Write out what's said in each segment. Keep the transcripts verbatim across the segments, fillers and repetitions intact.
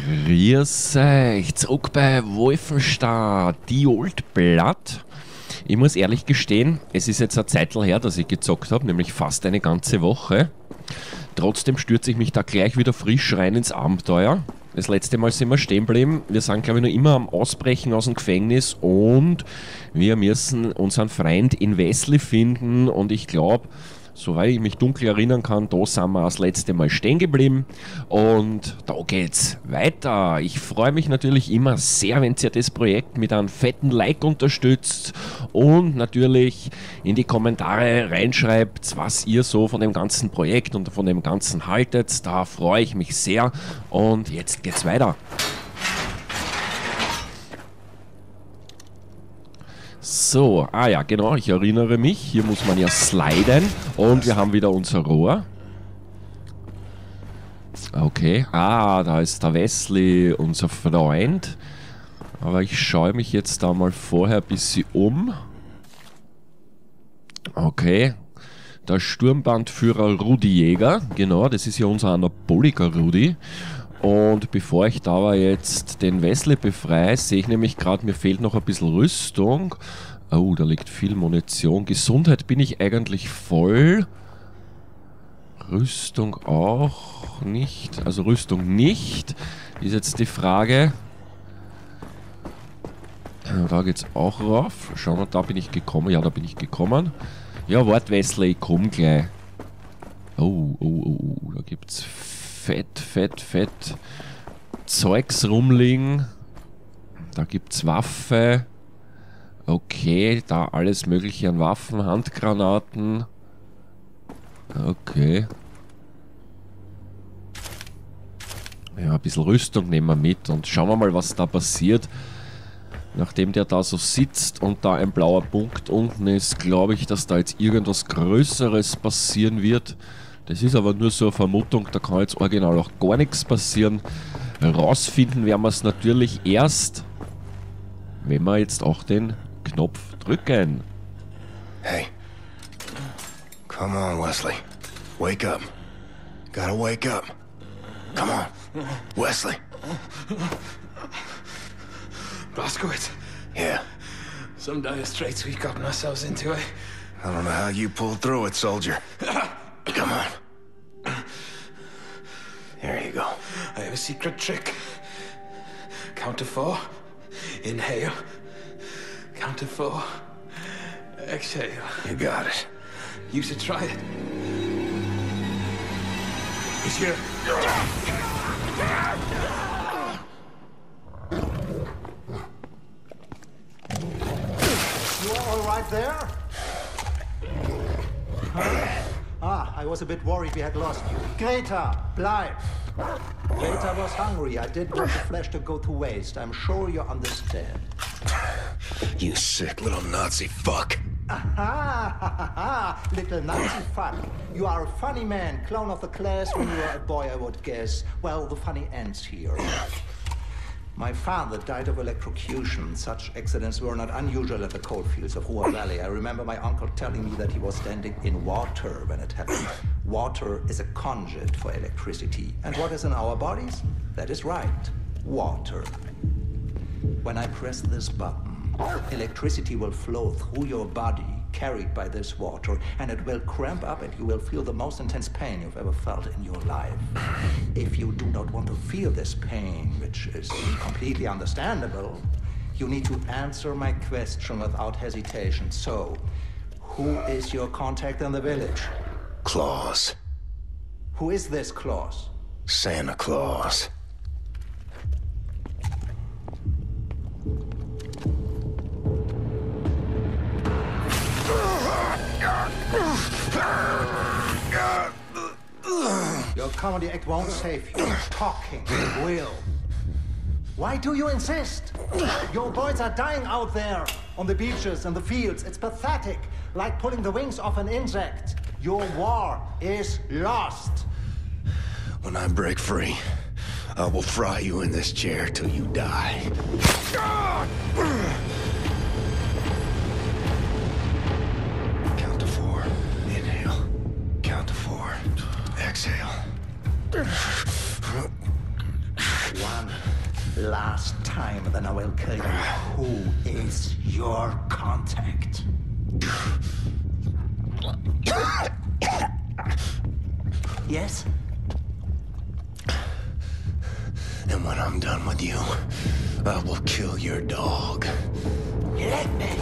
Grüß euch, zurück bei Wolfenstein, die Old Blood. Ich muss ehrlich gestehen, es ist jetzt eine Zeit her, dass ich gezockt habe, nämlich fast eine ganze Woche. Trotzdem stürze ich mich da gleich wieder frisch rein ins Abenteuer. Das letzte Mal sind wir stehen geblieben. Wir sind, glaube ich, noch immer am Ausbrechen aus dem Gefängnis und wir müssen unseren Freund in Wesley finden und ich glaube, soweit ich mich dunkel erinnern kann, da sind wir das letzte Mal stehen geblieben und da geht's weiter. Ich freue mich natürlich immer sehr, wenn ihr das Projekt mit einem fetten Like unterstützt und natürlich in die Kommentare reinschreibt, was ihr so von dem ganzen Projekt und von dem Ganzen haltet. Da freue ich mich sehr und jetzt geht's weiter. So, ah ja, genau, ich erinnere mich, hier muss man ja sliden und wir haben wieder unser Rohr. Okay, ah, da ist der Wesley, unser Freund. Aber ich schaue mich jetzt da mal vorher ein bisschen um. Okay, der Sturmbandführer Rudi Jäger, genau, das ist ja unser Anaboliker Rudi. Und bevor ich da aber jetzt den Wesley befreie, sehe ich nämlich gerade, mir fehlt noch ein bisschen Rüstung. Oh, da liegt viel Munition. Gesundheit bin ich eigentlich voll. Rüstung auch nicht. Also Rüstung nicht. Ist jetzt die Frage. Ja, da geht's auch rauf. Schauen wir, da bin ich gekommen. Ja, da bin ich gekommen. Ja, wart Wesley, ich komm gleich. Oh, oh, oh, oh, da gibt's fett, fett, fett Zeugs rumliegen. Da gibt's Waffe. Okay, da alles mögliche an Waffen, Handgranaten. Okay. Ja, ein bisschen Rüstung nehmen wir mit und schauen wir mal, was da passiert. Nachdem der da so sitzt und da ein blauer Punkt unten ist, glaube ich, dass da jetzt irgendwas Größeres passieren wird. Das ist aber nur so eine Vermutung, da kann jetzt original auch gar nichts passieren. Rausfinden werden wir es natürlich erst, wenn wir jetzt auch den Knopf drücken. Hey. Come on, Wesley. Wake up. Gotta wake up. Come on. Wesley. Blazkowicz. Yeah. Some dire straits we've gotten ourselves into, eh? I don't know how you pulled through it, soldier. Come on. There you go. I have a secret trick. Count to four. Inhale. Count to four. Exhale. You got it. You should try it. He's here. You all right there? Huh? Ah, I was a bit worried we had lost you. Greta, bleib! Greta was hungry. I didn't want the flesh to go to waste. I'm sure you understand. You sick little Nazi fuck. Aha, ha, ha, ha, little Nazi fuck. You are a funny man, clown of the class when you were a boy, I would guess. Well, the funny ends here. My father died of electrocution. Such accidents were not unusual at the coalfields of Ruhr Valley. I remember my uncle telling me that he was standing in water when it happened. Water is a conduit for electricity. And what is in our bodies? That is right, water. When I press this button, electricity will flow through your body, carried by this water, and it will cramp up and you will feel the most intense pain you've ever felt in your life. If you do not want to feel this pain, which is completely understandable, you need to answer my question without hesitation. So, who is your contact in the village? Claus. Who is this Claus? Santa Claus. Your comedy act won't save you. Talking will. Why do you insist? Your boys are dying out there on the beaches and the fields. It's pathetic, like pulling the wings off an insect. Your war is lost. When I break free, I will fry you in this chair till you die. Count to four. Inhale. Count to four. Exhale. One, one last time, then I will kill you. Who is your contact? Yes? And when I'm done with you, I will kill your dog. Let me.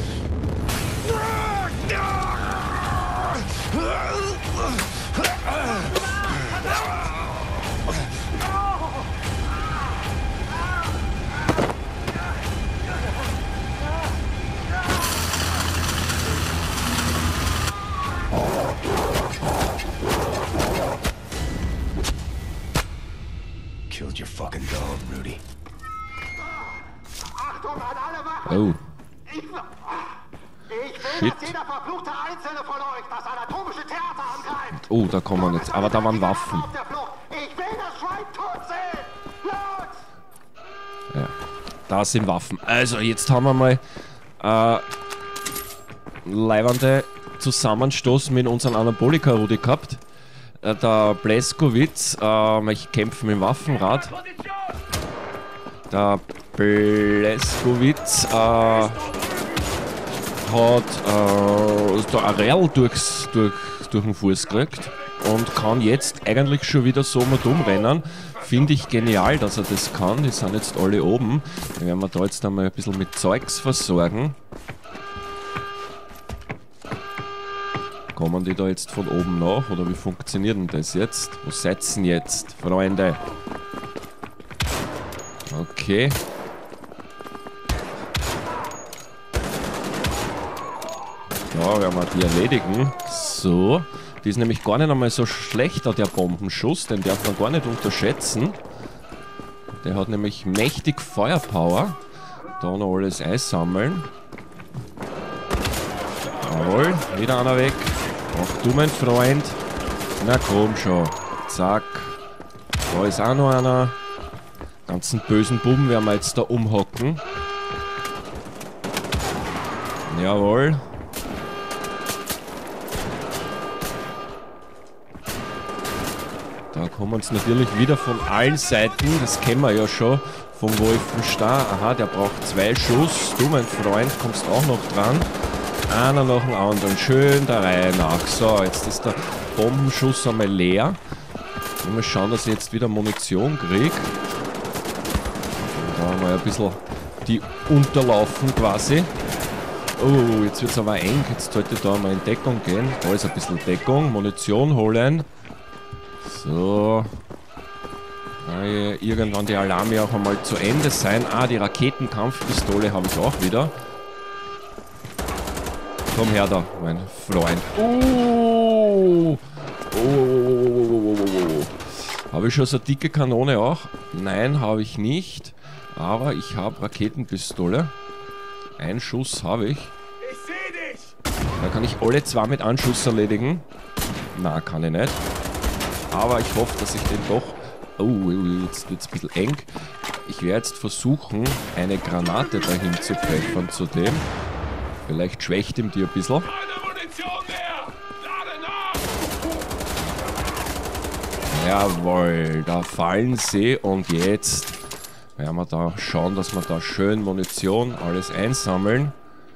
Killed your fucking dog, Rudy. Achtung an alle Wachen! Oh. Ich, ich will, Shit. dass jeder verfluchte Einzelne von euch das anatomische Theater angreift! Oh, da kommen wir jetzt. Aber da waren Waffen. Auf der Flucht. Ich will das Schwein tot sehen! Los! Ja, da sind Waffen. Also, jetzt haben wir mal äh, leibende Zusammenstoß mit unserem Anabolika-Rudi gehabt. Äh, der Bleskowitz, äh, ich kämpfe mit dem Waffenrad. Der Bleskowitz äh, hat äh, der Arell durchs, durch, durch den Fuß gekriegt und kann jetzt eigentlich schon wieder so mit umrennen. Finde ich genial, dass er das kann. Die sind jetzt alle oben. Da werden wir da jetzt einmal ein bisschen mit Zeugs versorgen. Kommen die da jetzt von oben nach? Oder wie funktioniert denn das jetzt? Wo seid ihr denn jetzt, Freunde? Okay. Ja, werden wir die erledigen. So. Die ist nämlich gar nicht einmal so schlechter, der Bombenschuss. Den darf man gar nicht unterschätzen. Der hat nämlich mächtig Feuerpower. Da noch alles einsammeln. Jawohl, wieder einer weg. Ach du, mein Freund. Na komm schon. Zack. Da ist auch noch einer. Ganzen bösen Buben werden wir jetzt da umhocken. Jawohl. Da kommen uns natürlich wieder von allen Seiten. Das kennen wir ja schon. Vom Wolfenstein. Aha, der braucht zwei Schuss. Du, mein Freund, kommst auch noch dran. Einer nach dem anderen. Schön der Reihe nach. So, jetzt ist der Bombenschuss einmal leer. Mal schauen, dass ich jetzt wieder Munition kriege. Da haben wir ein bisschen die unterlaufen quasi. Oh, jetzt wird es aber eng. Jetzt sollte ich da mal in Deckung gehen. Da ist ein bisschen Deckung. Munition holen. So. Äh, irgendwann die Alarme auch einmal zu Ende sein. Ah, die Raketenkampfpistole habe ich auch wieder. Komm her da, mein Freund. Oh! Oh, oh, oh, oh, oh. Habe ich schon so eine dicke Kanone auch? Nein, habe ich nicht. Aber ich habe Raketenpistole. Einen Schuss habe ich. Ich sehe dich! Da kann ich alle zwei mit Anschuss erledigen. Na, kann ich nicht. Aber ich hoffe, dass ich den doch... Oh, jetzt wird es ein bisschen eng. Ich werde jetzt versuchen, eine Granate dahin zu pfeffern zu dem. Vielleicht schwächt ihm die ein bisschen. Keine Munition mehr! Lade nach! Jawohl, da fallen sie und jetzt werden wir da schauen, dass wir da schön Munition, alles einsammeln.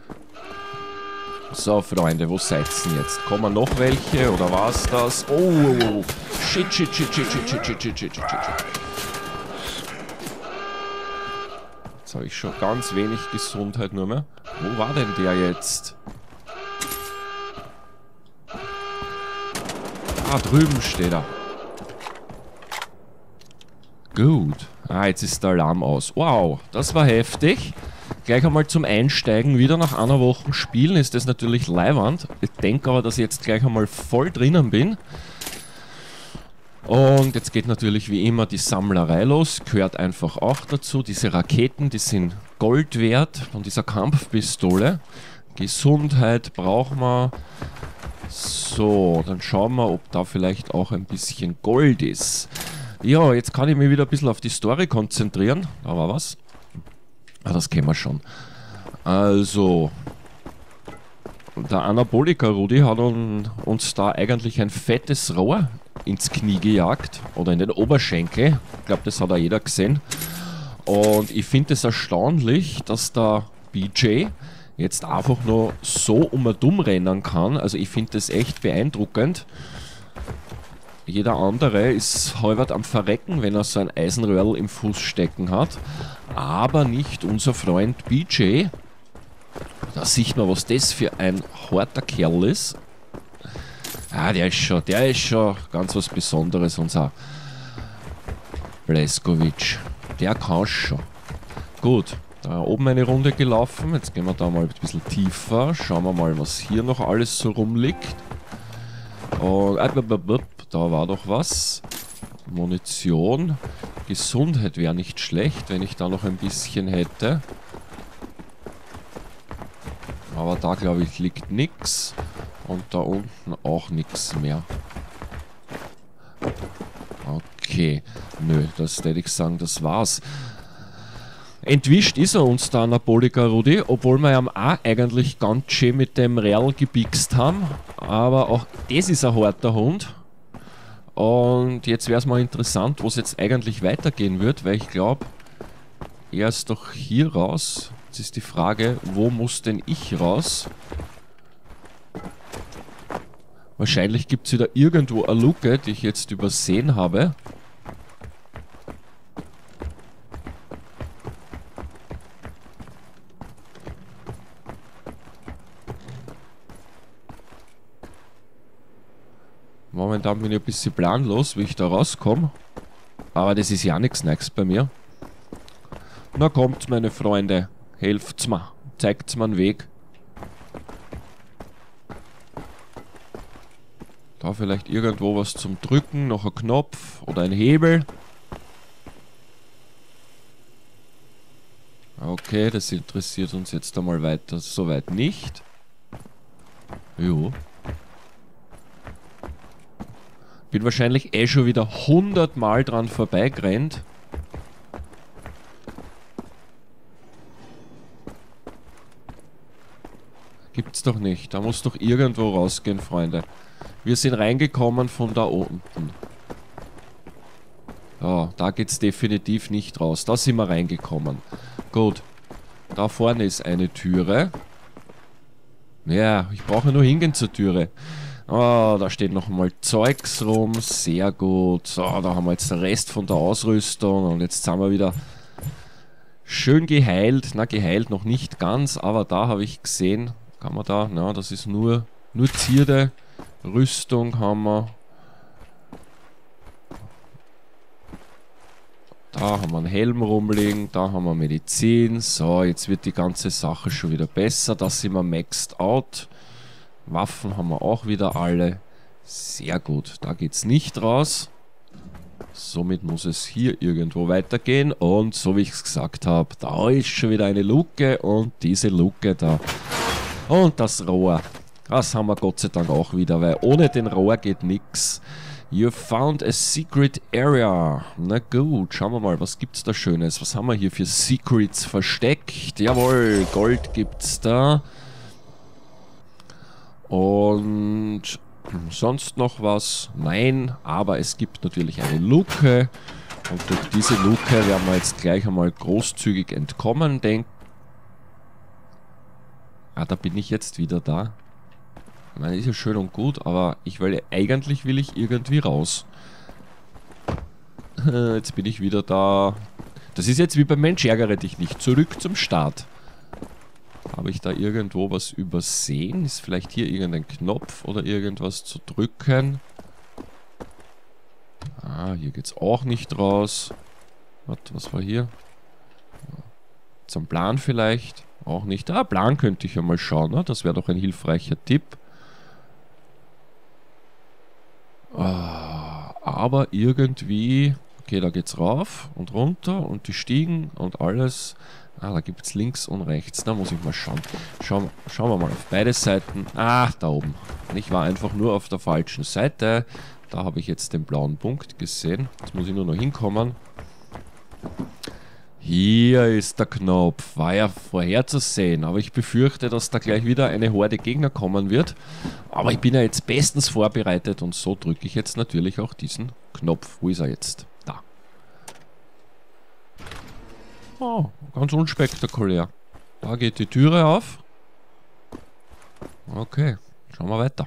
So, Freunde, wo seid ihr jetzt? Kommen noch welche oder war's das? Oh, shit, shit, shit, shit, shit, shit, shit, shit, shit, shit, shit. Jetzt habe ich schon ganz wenig Gesundheit nur mehr. Wo war denn der jetzt? Ah, drüben steht er. Gut. Ah, jetzt ist der Alarm aus. Wow, das war heftig. Gleich einmal zum Einsteigen, wieder nach einer Woche Spielen, ist das natürlich leiwand. Ich denke aber, dass ich jetzt gleich einmal voll drinnen bin. Und jetzt geht natürlich wie immer die Sammlerei los, gehört einfach auch dazu. Diese Raketen, die sind Gold wert von dieser Kampfpistole. Gesundheit brauchen wir. So, dann schauen wir, ob da vielleicht auch ein bisschen Gold ist. Ja, jetzt kann ich mich wieder ein bisschen auf die Story konzentrieren. Da war was. Ah, das kennen wir schon. Also, der Anabolika-Rudi hat uns da eigentlich ein fettes Rohr ins Knie gejagt. Oder in den Oberschenkel. Ich glaube, das hat auch jeder gesehen. Und ich finde es erstaunlich, dass der B J jetzt einfach nur so um und dumm rennen kann. Also ich finde das echt beeindruckend. Jeder andere ist halbert am Verrecken, wenn er so ein Eisenröhrl im Fuß stecken hat. Aber nicht unser Freund B J. Da sieht man, was das für ein harter Kerl ist. Ah, der ist schon, der ist schon ganz was Besonderes, unser Blazkowicz. Der kann schon. Gut, da oben eine Runde gelaufen. Jetzt gehen wir da mal ein bisschen tiefer. Schauen wir mal, was hier noch alles so rumliegt. Und da war doch was. Munition. Gesundheit wäre nicht schlecht, wenn ich da noch ein bisschen hätte. Aber da, glaube ich, liegt nichts. Und da unten auch nichts mehr. Okay. Nö, das hätte ich sagen, das war's. Entwischt ist er uns da, Napolika Rudi, obwohl wir ihm auch eigentlich ganz schön mit dem Real gebixt haben. Aber auch das ist ein harter Hund. Und jetzt wäre es mal interessant, wo es jetzt eigentlich weitergehen wird, weil ich glaube, er ist doch hier raus. Jetzt ist die Frage, wo muss denn ich raus? Wahrscheinlich gibt es wieder irgendwo eine Luke, die ich jetzt übersehen habe. Momentan bin ich ein bisschen planlos, wie ich da rauskomme. Aber das ist ja nichts Neues bei mir. Na kommt, meine Freunde, helft's mir, zeigt's mir einen Weg. Da vielleicht irgendwo was zum Drücken, noch ein Knopf oder ein Hebel. Okay, das interessiert uns jetzt einmal weiter soweit nicht. Jo. Bin wahrscheinlich eh schon wieder hundert Mal dran vorbeigerannt. Gibt's doch nicht. Da muss doch irgendwo rausgehen, Freunde. Wir sind reingekommen von da unten. Ja, da geht's definitiv nicht raus. Da sind wir reingekommen. Gut. Da vorne ist eine Türe. Ja, ich brauche nur hingehen zur Türe. Oh, da steht noch mal Zeugs rum. Sehr gut. So, da haben wir jetzt den Rest von der Ausrüstung. Und jetzt sind wir wieder schön geheilt. Na, geheilt noch nicht ganz. Aber da habe ich gesehen, kann man da, na, das ist nur, nur Zierde. Rüstung haben wir. Da haben wir einen Helm rumliegen. Da haben wir Medizin. So, jetzt wird die ganze Sache schon wieder besser. Da sind wir maxed out. Waffen haben wir auch wieder alle. Sehr gut, da geht es nicht raus. Somit muss es hier irgendwo weitergehen. Und so wie ich es gesagt habe, da ist schon wieder eine Luke. Und diese Luke da. Und das Rohr. Das haben wir Gott sei Dank auch wieder, weil ohne den Rohr geht nichts. You found a secret area. Na gut, schauen wir mal, was gibt's da Schönes? Was haben wir hier für Secrets versteckt? Jawohl, Gold gibt's da. Und sonst noch was? Nein, aber es gibt natürlich eine Luke. Und durch diese Luke werden wir jetzt gleich einmal großzügig entkommen, denke ich. Ah, da bin ich jetzt wieder da. Ich meine, ist ja schön und gut, aber ich will, eigentlich will ich irgendwie raus. Jetzt bin ich wieder da. Das ist jetzt wie beim Mensch, ärgere dich nicht. Zurück zum Start. Habe ich da irgendwo was übersehen? Ist vielleicht hier irgendein Knopf oder irgendwas zu drücken? Ah, hier geht's auch nicht raus. Warte, was war hier? Zum Plan vielleicht? Auch nicht. Ah, Plan könnte ich ja mal schauen. Ne? Das wäre doch ein hilfreicher Tipp. Ah, aber irgendwie... Okay, da geht's rauf und runter und die Stiegen und alles. Ah, da gibt es links und rechts. Da muss ich mal schauen. Schauen, schauen wir mal auf beide Seiten. Ah, da oben. Ich war einfach nur auf der falschen Seite. Da habe ich jetzt den blauen Punkt gesehen. Jetzt muss ich nur noch hinkommen. Hier ist der Knopf. War ja vorherzusehen. Aber ich befürchte, dass da gleich wieder eine Horde Gegner kommen wird. Aber ich bin ja jetzt bestens vorbereitet. Und so drücke ich jetzt natürlich auch diesen Knopf. Wo ist er jetzt? Da. Oh, ganz unspektakulär. Da geht die Türe auf. Okay, schauen wir weiter.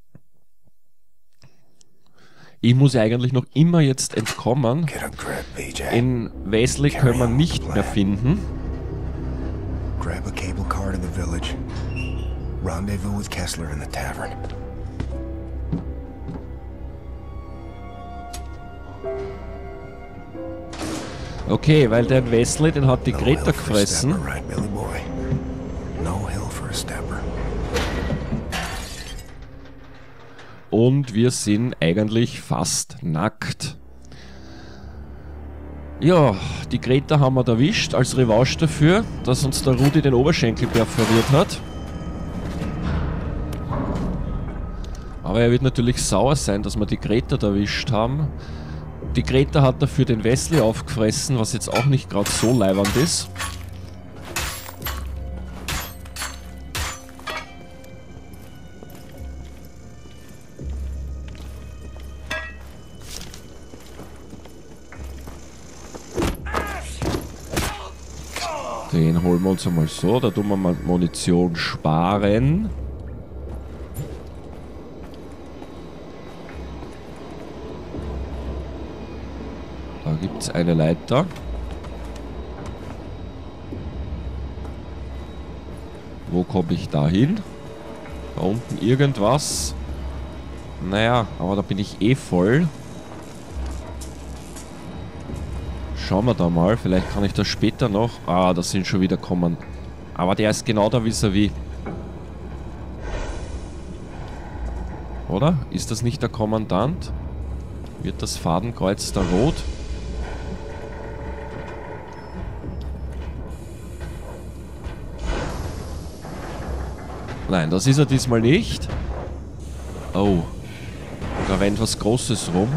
Ich muss ja eigentlich noch immer jetzt entkommen. In Wesley können wir nicht mehr finden. Grab a cable car to the village. Rendezvous with Kessler in the tavern. Okay, weil der Wesley, den hat die Greta gefressen. Und wir sind eigentlich fast nackt. Ja, die Greta haben wir erwischt als Revanche dafür, dass uns der Rudi den Oberschenkel perforiert hat. Aber er wird natürlich sauer sein, dass wir die Greta erwischt haben. Die Greta hat dafür den Wesley aufgefressen, was jetzt auch nicht gerade so leiwand ist. Den holen wir uns einmal so, da tun wir mal Munition sparen. Da gibt es eine Leiter. Wo komme ich da hin? Da unten irgendwas. Naja, aber da bin ich eh voll. Schauen wir da mal, vielleicht kann ich das später noch. Ah, das sind schon wieder kommen. Aber der ist genau da vis-à-vis. Oder? Ist das nicht der Kommandant? Wird das Fadenkreuz da rot? Nein, das ist er diesmal nicht. Oh. Da rennt was Großes rum.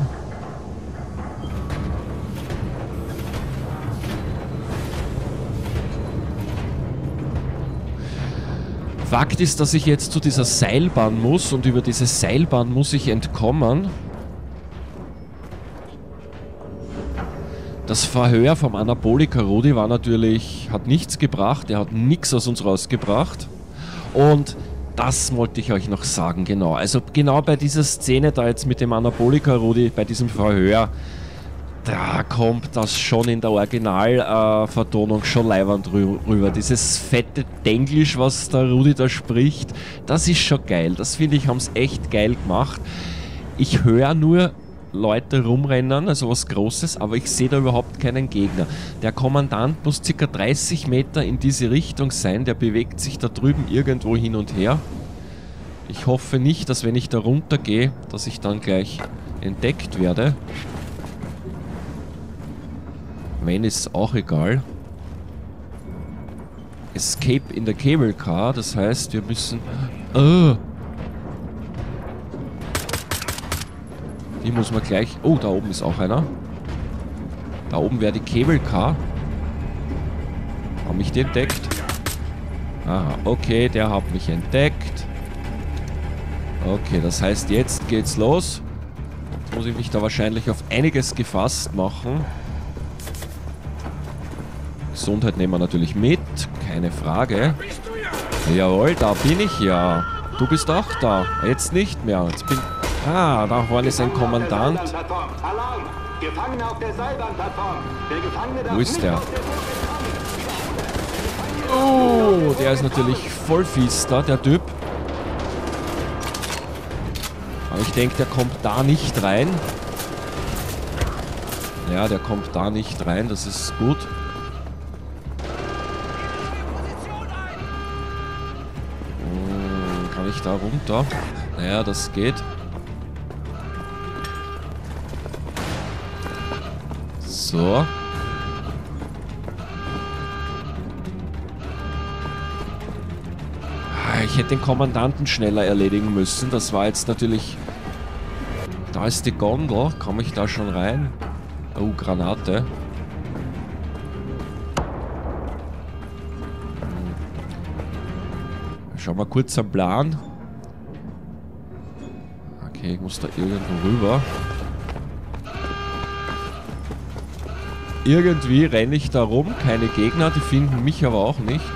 Fakt ist, dass ich jetzt zu dieser Seilbahn muss und über diese Seilbahn muss ich entkommen. Das Verhör vom Anabolika-Rudi war natürlich, hat nichts gebracht, er hat nichts aus uns rausgebracht. Und das wollte ich euch noch sagen, genau. Also genau bei dieser Szene da jetzt mit dem Anabolika-Rudi, bei diesem Verhör, da kommt das schon in der Originalvertonung äh, schon leiwand rüber. Dieses fette Denglisch, was der Rudi da spricht, das ist schon geil. Das finde ich, haben es echt geil gemacht. Ich höre nur Leute rumrennen, also was Großes, aber ich sehe da überhaupt keinen Gegner. Der Kommandant muss ca. dreißig Meter in diese Richtung sein, der bewegt sich da drüben irgendwo hin und her. Ich hoffe nicht, dass wenn ich da runter gehe, dass ich dann gleich entdeckt werde. Wenn, ist auch egal. Escape in der Cable Car, das heißt, wir müssen... Oh. Die muss man gleich... Oh, da oben ist auch einer. Da oben wäre die Cable Car. Haben mich die entdeckt? Aha, okay, der hat mich entdeckt. Okay, das heißt, jetzt geht's los. Jetzt muss ich mich da wahrscheinlich auf einiges gefasst machen. Gesundheit nehmen wir natürlich mit, keine Frage. Jawohl, da bin ich ja. Du bist auch da. Jetzt nicht mehr. Jetzt bin... Ah, da vorne ist ein Kommandant. Wo ist der? Oh, der ist natürlich voll fies da, der Typ. Aber ich denke, der kommt da nicht rein. Ja, der kommt da nicht rein, das ist gut. Hm, kann ich da runter? Naja, das geht. So. Ich hätte den Kommandanten schneller erledigen müssen. Das war jetzt natürlich... Da ist die Gondel. Komme ich da schon rein? Oh, Granate. Schauen wir kurz am Plan. Okay, ich muss da irgendwo rüber. Irgendwie renne ich da rum, keine Gegner, die finden mich aber auch nicht.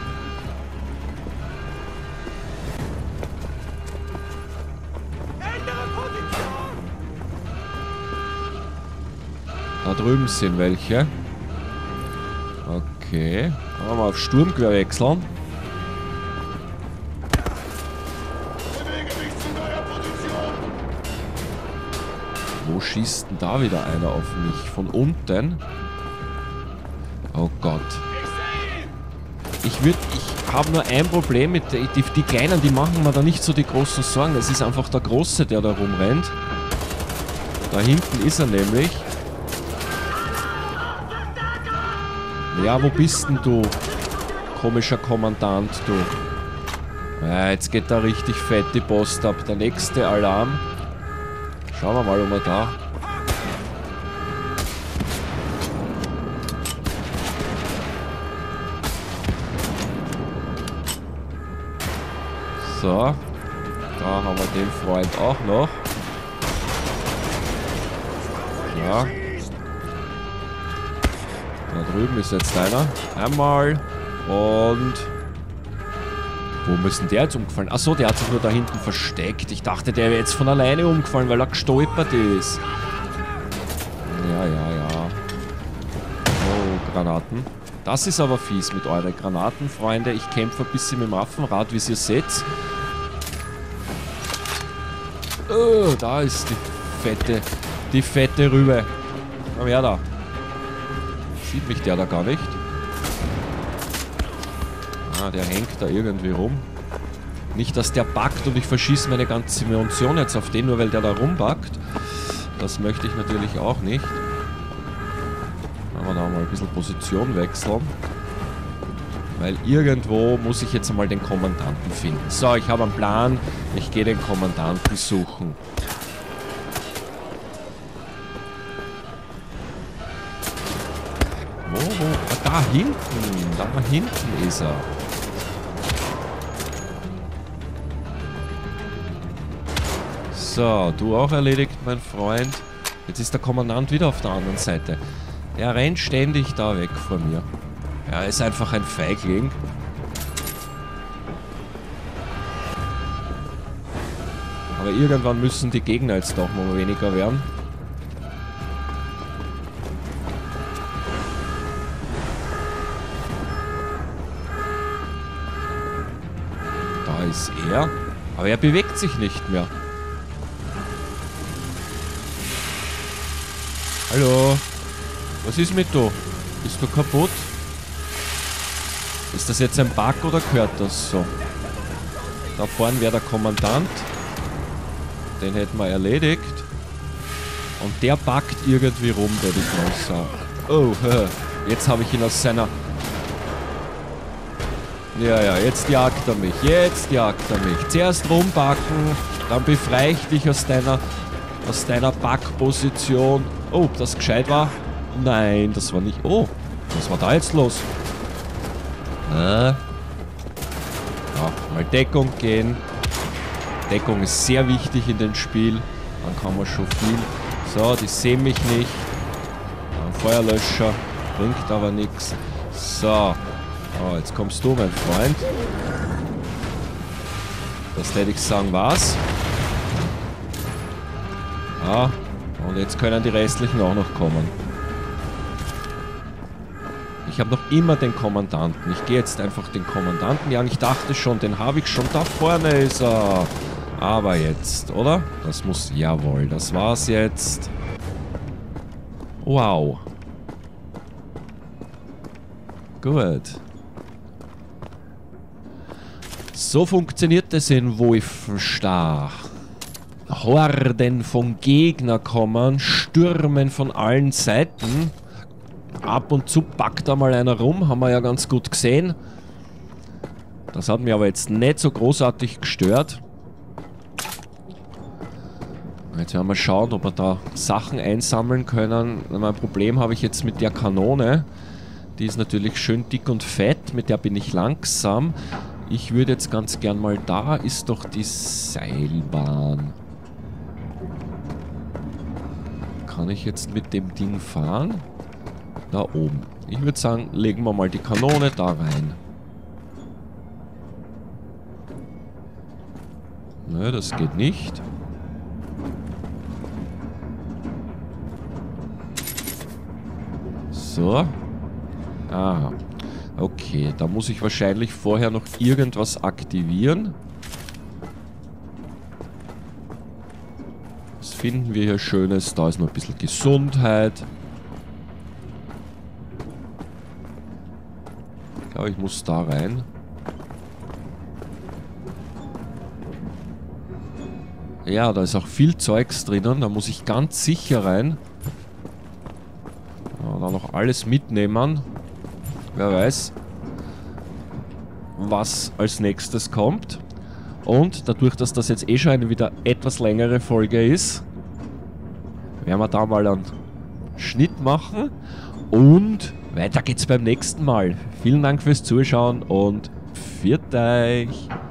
Da drüben sind welche. Okay. Dann mal auf Sturmgewehr wechseln. Wo schießt denn da wieder einer auf mich? Von unten? Oh Gott. Ich würde, ich habe nur ein Problem mit, die, die, die Kleinen, die machen mir da nicht so die großen Sorgen. Es ist einfach der Große, der da rumrennt. Da hinten ist er nämlich. Ja, wo bist denn du? Komischer Kommandant, du. Ja, jetzt geht da richtig fett die Post ab. Der nächste Alarm. Schauen wir mal, ob wir da... So. Da haben wir den Freund auch noch. Ja. Da drüben ist jetzt einer. Einmal. Und... Wo müssen der jetzt umgefallen? Achso, der hat sich nur da hinten versteckt. Ich dachte, der wäre jetzt von alleine umgefallen, weil er gestolpert ist. Ja, ja, ja. Oh, Granaten. Das ist aber fies mit euren Granaten, Freunde. Ich kämpfe ein bisschen mit dem Waffenrad, wie ihr seht. Oh, da ist die fette, die fette Rübe. Komm her da. Sieht mich der da gar nicht. Ah, der hängt da irgendwie rum. Nicht, dass der backt und ich verschieße meine ganze Munition jetzt auf den, nur weil der da rumbackt. Das möchte ich natürlich auch nicht. Machen wir da mal ein bisschen Position wechseln. Weil irgendwo muss ich jetzt einmal den Kommandanten finden. So, ich habe einen Plan. Ich gehe den Kommandanten suchen. Wo, wo? Ah, da hinten. Da hinten ist er. So, du auch erledigt, mein Freund. Jetzt ist der Kommandant wieder auf der anderen Seite. Er rennt ständig da weg von mir. Er ist einfach ein Feigling. Aber irgendwann müssen die Gegner jetzt doch mal weniger werden. Da ist er. Aber er bewegt sich nicht mehr. Hallo? Was ist mit du? Bist du kaputt? Ist das jetzt ein Bug oder gehört das so? Da vorne wäre der Kommandant. Den hätten wir erledigt. Und der backt irgendwie rum, würde ich mal sagen. Oh, jetzt habe ich ihn aus seiner... Ja, ja, jetzt jagt er mich. Jetzt jagt er mich. Zuerst rumbacken, dann befreie ich dich aus deiner, aus deiner Backposition. Oh, ob das gescheit war? Nein, das war nicht... Oh, was war da jetzt los? Äh. Ja, mal Deckung gehen. Deckung ist sehr wichtig in dem Spiel. Dann kann man schon viel. So, die sehen mich nicht. Ein Feuerlöscher. Bringt aber nichts. So. Oh, jetzt kommst du, mein Freund. Das hätte ich sagen, war's. Ja. Und jetzt können die restlichen auch noch kommen. Ich habe noch immer den Kommandanten. Ich gehe jetzt einfach den Kommandanten jagen. Ich dachte schon, den habe ich schon. Da vorne ist er. Aber jetzt, oder? Das muss... Jawohl, das war's jetzt. Wow. Gut. So funktioniert es in Wolfenstach. Horden von Gegner kommen, stürmen von allen Seiten. Ab und zu packt da mal einer rum, haben wir ja ganz gut gesehen. Das hat mir aber jetzt nicht so großartig gestört. Jetzt werden wir schauen, ob wir da Sachen einsammeln können. Mein Problem habe ich jetzt mit der Kanone. Die ist natürlich schön dick und fett, mit der bin ich langsam. Ich würde jetzt ganz gern mal... Da ist doch die Seilbahn. Kann ich jetzt mit dem Ding fahren? Da oben. Ich würde sagen, legen wir mal die Kanone da rein. Nö, das geht nicht. So. Ah. Okay, da muss ich wahrscheinlich vorher noch irgendwas aktivieren. Was finden wir hier Schönes? Da ist noch ein bisschen Gesundheit. Ich glaube, ich muss da rein. Ja, da ist auch viel Zeugs drinnen. Da muss ich ganz sicher rein. Ja, da noch alles mitnehmen. Wer weiß, was als nächstes kommt. Und dadurch, dass das jetzt eh schon eine wieder etwas längere Folge ist, werden wir da mal einen Schnitt machen. Und weiter geht's beim nächsten Mal. Vielen Dank fürs Zuschauen und pfiat euch!